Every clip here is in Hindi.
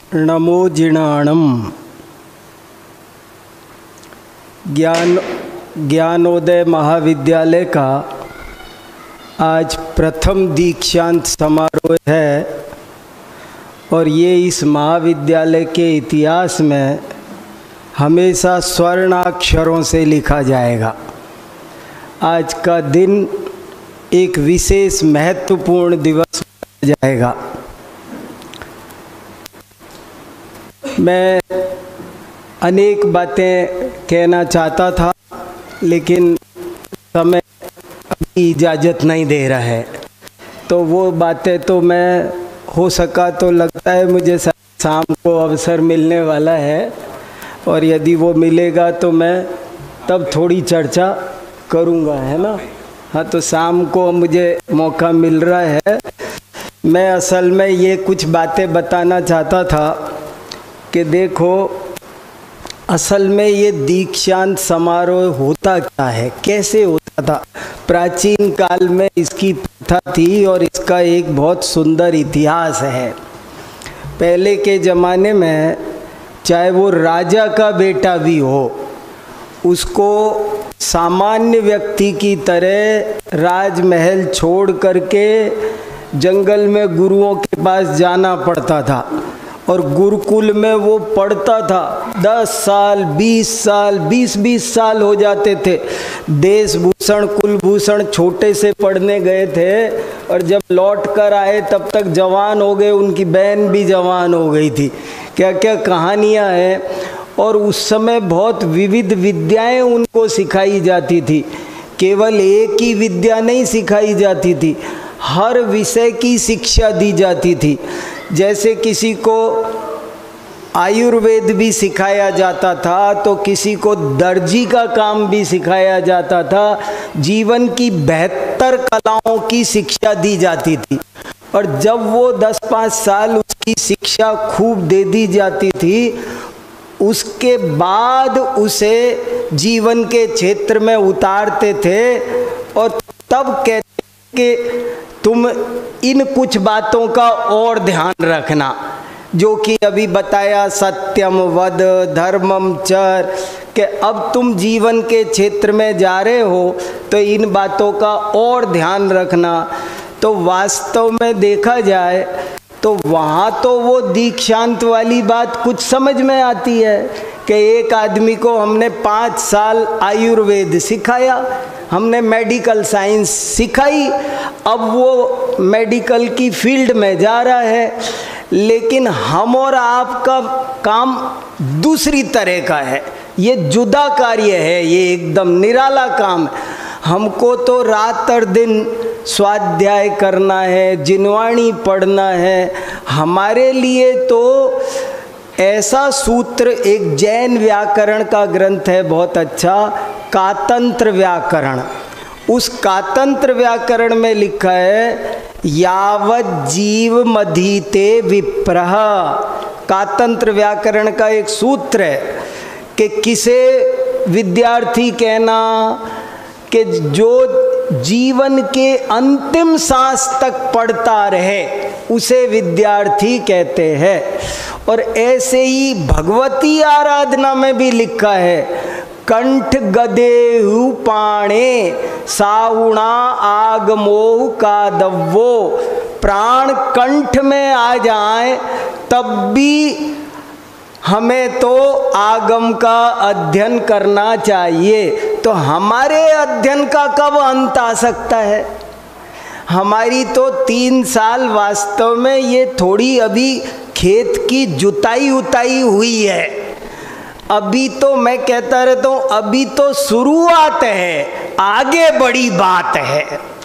नमो जिणाणम। ज्ञानोदय महाविद्यालय का आज प्रथम दीक्षांत समारोह है और ये इस महाविद्यालय के इतिहास में हमेशा स्वर्णाक्षरों से लिखा जाएगा। आज का दिन एक विशेष महत्वपूर्ण दिवस हो जाएगा। मैं अनेक बातें कहना चाहता था लेकिन समय अभी इजाज़त नहीं दे रहा है, तो वो बातें तो मैं हो सका तो लगता है मुझे शाम को अवसर मिलने वाला है और यदि वो मिलेगा तो मैं तब थोड़ी चर्चा करूँगा, है ना। हाँ, तो शाम को मुझे मौका मिल रहा है। मैं असल में ये कुछ बातें बताना चाहता था कि देखो, असल में ये दीक्षांत समारोह होता क्या है, कैसे होता था। प्राचीन काल में इसकी प्रथा थी और इसका एक बहुत सुंदर इतिहास है। पहले के ज़माने में चाहे वो राजा का बेटा भी हो, उसको सामान्य व्यक्ति की तरह राजमहल छोड़ करके जंगल में गुरुओं के पास जाना पड़ता था और गुरुकुल में वो पढ़ता था। 10 साल 20 साल 20 साल हो जाते थे। देशभूषण कुलभूषण छोटे से पढ़ने गए थे और जब लौट कर आए तब तक जवान हो गए, उनकी बहन भी जवान हो गई थी। क्या क्या कहानियाँ हैं। और उस समय बहुत विविध विद्याएं उनको सिखाई जाती थी। केवल एक ही विद्या नहीं सिखाई जाती थी, हर विषय की शिक्षा दी जाती थी। जैसे किसी को आयुर्वेद भी सिखाया जाता था तो किसी को दर्जी का काम भी सिखाया जाता था। जीवन की बेहतर कलाओं की शिक्षा दी जाती थी और जब वो 10-5 साल उसकी शिक्षा खूब दे दी जाती थी, उसके बाद उसे जीवन के क्षेत्र में उतारते थे और तब कहते कि तुम इन कुछ बातों का और ध्यान रखना, जो कि अभी बताया, सत्यम वद धर्मम चर, कि अब तुम जीवन के क्षेत्र में जा रहे हो तो इन बातों का और ध्यान रखना। तो वास्तव में देखा जाए तो वहाँ तो वो दीक्षांत वाली बात कुछ समझ में आती है कि एक आदमी को हमने 5 साल आयुर्वेद सिखाया, हमने मेडिकल साइंस सिखाई, अब वो मेडिकल की फील्ड में जा रहा है। लेकिन हम और आपका काम दूसरी तरह का है, ये जुदा कार्य है, ये एकदम निराला काम है। हमको तो रात और दिन स्वाध्याय करना है, जिनवाणी पढ़ना है। हमारे लिए तो ऐसा सूत्र, एक जैन व्याकरण का ग्रंथ है बहुत अच्छा, कातंत्र व्याकरण। उस कातंत्र व्याकरण में लिखा है, यावत जीव मधीते विप्रः। कातंत्र व्याकरण का एक सूत्र है कि किसे विद्यार्थी कहना कि जो जीवन के अंतिम सांस तक पढ़ता रहे उसे विद्यार्थी कहते हैं। और ऐसे ही भगवती आराधना में भी लिखा है, कंठ गदेहु पाणे साउणा आगमोह का दव्वो। प्राण कंठ में आ जाए तब भी हमें तो आगम का अध्ययन करना चाहिए। तो हमारे अध्ययन का कब अंत आ सकता है? हमारी तो 3 साल वास्तव में ये थोड़ी अभी खेत की जुताई उताई हुई है। अभी तो मैं कहता रहता हूँ, अभी तो शुरुआत है, आगे बड़ी बात है।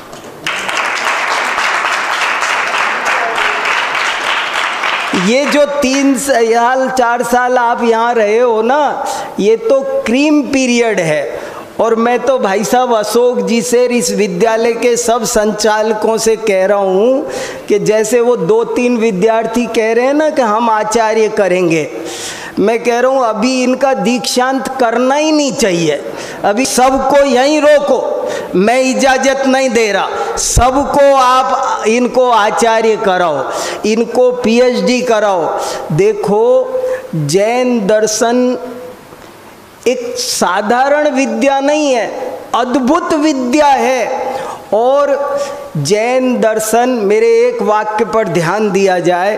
ये जो 3 साल 4 साल आप यहाँ रहे हो ना, ये तो क्रीम पीरियड है। और मैं तो भाई साहब अशोक जी से, इस विद्यालय के सब संचालकों से कह रहा हूँ कि जैसे वो 2-3 विद्यार्थी कह रहे हैं ना कि हम आचार्य करेंगे, मैं कह रहा हूँ अभी इनका दीक्षांत करना ही नहीं चाहिए। अभी सबको यहीं रोको, मैं इजाज़त नहीं दे रहा। सबको आप इनको आचार्य कराओ, इनको पीएचडी कराओ। देखो, जैन दर्शन एक साधारण विद्या नहीं है, अद्भुत विद्या है। और जैन दर्शन, मेरे एक वाक्य पर ध्यान दिया जाए,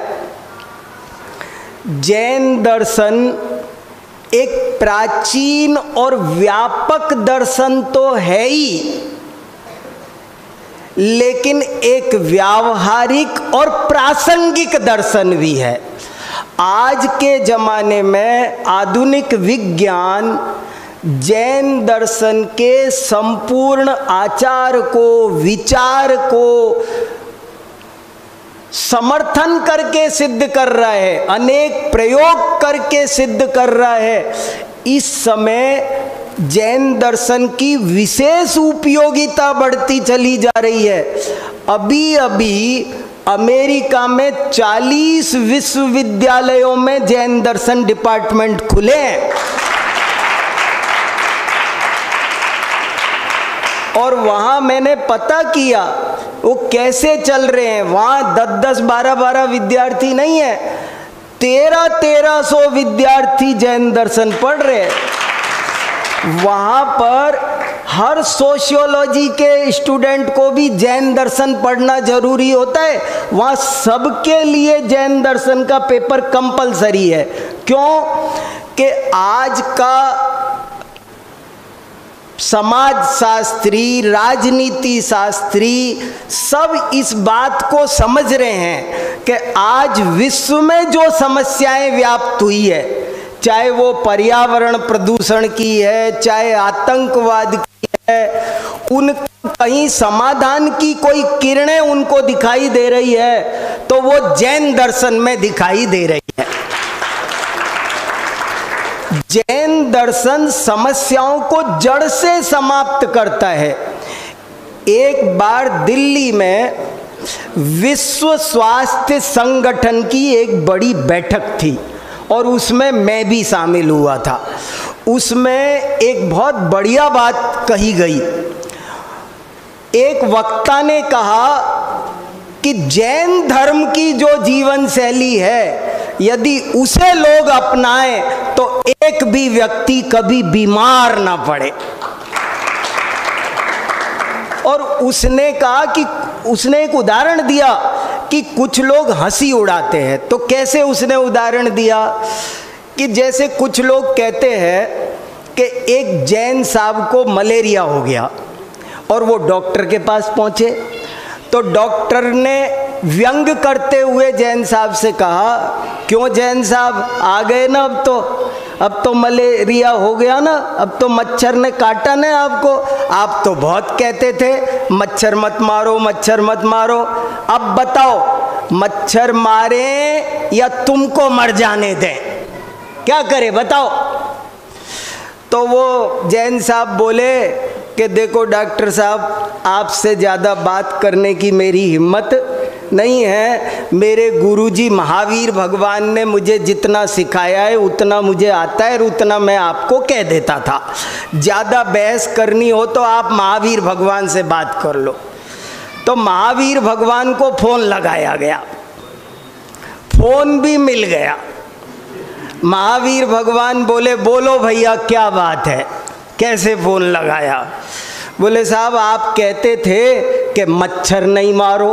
जैन दर्शन एक प्राचीन और व्यापक दर्शन तो है ही, लेकिन एक व्यावहारिक और प्रासंगिक दर्शन भी है। आज के जमाने में आधुनिक विज्ञान जैन दर्शन के संपूर्ण आचार को, विचार को समर्थन करके सिद्ध कर रहा है, अनेक प्रयोग करके सिद्ध कर रहा है। इस समय जैन दर्शन की विशेष उपयोगिता बढ़ती चली जा रही है। अभी अभी अमेरिका में 40 विश्वविद्यालयों में जैन दर्शन डिपार्टमेंट खुले हैं, और वहाँ मैंने पता किया वो कैसे चल रहे हैं। वहाँ 10-10, 12-12 विद्यार्थी नहीं है, 1300 विद्यार्थी जैन दर्शन पढ़ रहे हैं। वहाँ पर हर सोशियोलॉजी के स्टूडेंट को भी जैन दर्शन पढ़ना जरूरी होता है। वहाँ सबके लिए जैन दर्शन का पेपर कंपलसरी है। क्यों? कि आज का समाज शास्त्री, राजनीति शास्त्री सब इस बात को समझ रहे हैं कि आज विश्व में जो समस्याएं व्याप्त हुई है, चाहे वो पर्यावरण प्रदूषण की है, चाहे आतंकवाद की है, उन कहीं समाधान की कोई किरणें उनको दिखाई दे रही है तो वो जैन दर्शन में दिखाई दे रही है। जैन दर्शन समस्याओं को जड़ से समाप्त करता है। एक बार दिल्ली में विश्व स्वास्थ्य संगठन की एक बड़ी बैठक थी और उसमें मैं भी शामिल हुआ था। उसमें एक बहुत बढ़िया बात कही गई। एक वक्ता ने कहा कि जैन धर्म की जो जीवन शैली है, यदि उसे लोग अपनाएं तो एक भी व्यक्ति कभी बीमार ना पड़े। और उसने कहा कि उसने एक उदाहरण दिया कि कुछ लोग हंसी उड़ाते हैं। तो कैसे उसने उदाहरण दिया कि जैसे कुछ लोग कहते हैं कि एक जैन साहब को मलेरिया हो गया और वो डॉक्टर के पास पहुंचे, तो डॉक्टर ने व्यंग करते हुए जैन साहब से कहा, क्यों जैन साहब आ गए ना, अब तो मलेरिया हो गया ना, अब तो मच्छर ने काटा ना आपको, आप तो बहुत कहते थे मच्छर मत मारो, मच्छर मत मारो, अब बताओ मच्छर मारे या तुमको मर जाने दें, क्या करें बताओ। तो वो जैन साहब बोले कि देखो डॉक्टर साहब, आपसे ज़्यादा बात करने की मेरी हिम्मत नहीं है। मेरे गुरुजी महावीर भगवान ने मुझे जितना सिखाया है उतना मुझे आता है और उतना मैं आपको कह देता था। ज़्यादा बहस करनी हो तो आप महावीर भगवान से बात कर लो। तो महावीर भगवान को फ़ोन लगाया गया, फ़ोन भी मिल गया। महावीर भगवान बोले, बोलो भैया क्या बात है, कैसे फ़ोन लगाया? बोले साहब आप कहते थे कि मच्छर नहीं मारो,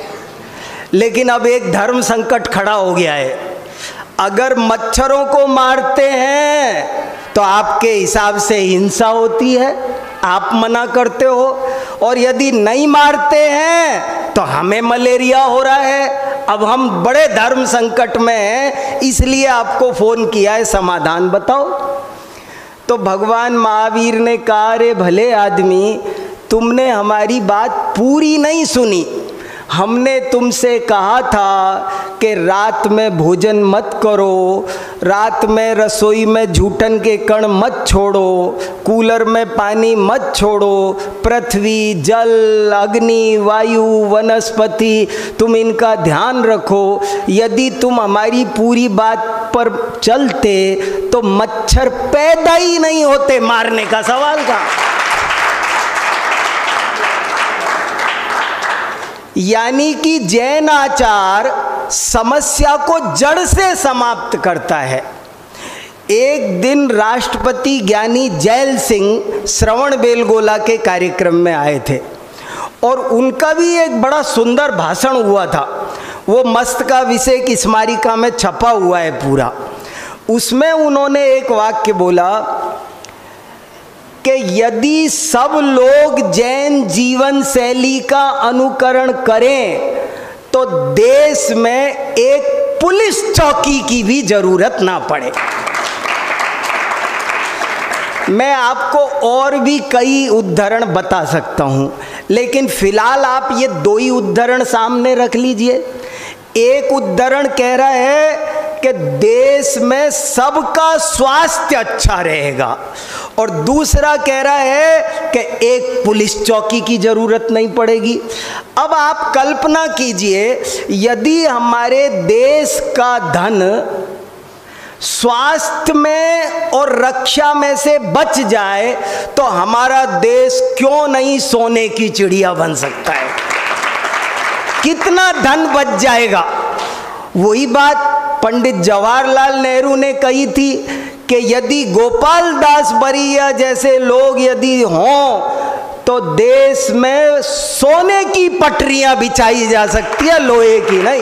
लेकिन अब एक धर्म संकट खड़ा हो गया है। अगर मच्छरों को मारते हैं तो आपके हिसाब से हिंसा होती है, आप मना करते हो, और यदि नहीं मारते हैं तो हमें मलेरिया हो रहा है। अब हम बड़े धर्म संकट में हैं, इसलिए आपको फ़ोन किया है, समाधान बताओ। तो भगवान महावीर ने कहा, अरे भले आदमी, तुमने हमारी बात पूरी नहीं सुनी। हमने तुमसे कहा था कि रात में भोजन मत करो, रात में रसोई में जूठन के कण मत छोड़ो, कूलर में पानी मत छोड़ो, पृथ्वी, जल, अग्नि, वायु, वनस्पति, तुम इनका ध्यान रखो। यदि तुम हमारी पूरी बात पर चलते तो मच्छर पैदा ही नहीं होते, मारने का सवाल का। यानी कि जैन आचार समस्या को जड़ से समाप्त करता है। एक दिन राष्ट्रपति ज्ञानी जैल सिंह श्रवणबेलगोला के कार्यक्रम में आए थे और उनका भी एक बड़ा सुंदर भाषण हुआ था। वो मस्तकाभिषेक स्मारिका में छपा हुआ है पूरा। उसमें उन्होंने एक वाक्य बोला कि यदि सब लोग जैन जीवन शैली का अनुकरण करें तो देश में एक पुलिस चौकी की भी जरूरत ना पड़े। मैं आपको और भी कई उदाहरण बता सकता हूं, लेकिन फिलहाल आप ये दो ही उदाहरण सामने रख लीजिए। एक उदाहरण कह रहा है कि देश में सबका स्वास्थ्य अच्छा रहेगा और दूसरा कह रहा है कि एक पुलिस चौकी की जरूरत नहीं पड़ेगी। अब आप कल्पना कीजिए, यदि हमारे देश का धन स्वास्थ्य में और रक्षा में से बच जाए तो हमारा देश क्यों नहीं सोने की चिड़िया बन सकता है। कितना धन बच जाएगा। वही बात पंडित जवाहरलाल नेहरू ने कही थी कि यदि गोपाल दास बरिया जैसे लोग यदि हों तो देश में सोने की पटरियां बिछाई जा सकती है, लोहे की नहीं।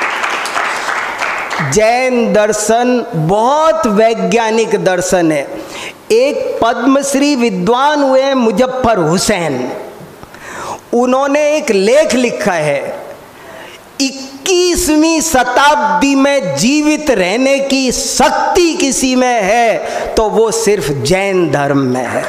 जैन दर्शन बहुत वैज्ञानिक दर्शन है। एक पद्मश्री विद्वान हुए मुजफ्फर हुसैन, उन्होंने एक लेख लिखा है, 21वीं शताब्दी में जीवित रहने की शक्ति किसी में है तो वो सिर्फ जैन धर्म में है।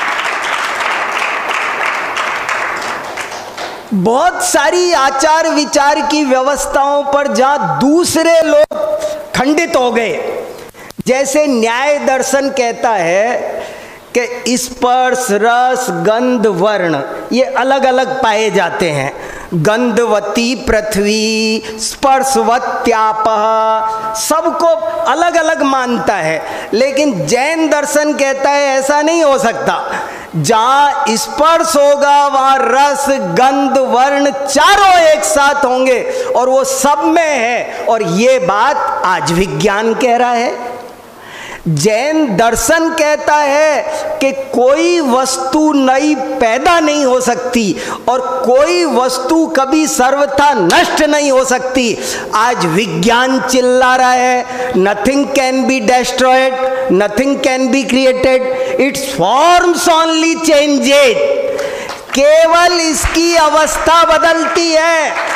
बहुत सारी आचार विचार की व्यवस्थाओं पर जहां दूसरे लोग खंडित हो गए, जैसे न्याय दर्शन कहता है कि स्पर्श रस गंध वर्ण ये अलग अलग पाए जाते हैं। गंधवती पृथ्वी, स्पर्शवत्यापः, सबको अलग अलग मानता है। लेकिन जैन दर्शन कहता है ऐसा नहीं हो सकता। जहां स्पर्श होगा वहां रस गंध वर्ण चारों एक साथ होंगे और वो सब में है। और ये बात आज विज्ञान कह रहा है। जैन दर्शन कहता है कि कोई वस्तु नई पैदा नहीं हो सकती और कोई वस्तु कभी सर्वथा नष्ट नहीं हो सकती। आज विज्ञान चिल्ला रहा है nothing can be destroyed, nothing can be created, it's forms only changed. केवल इसकी अवस्था बदलती है।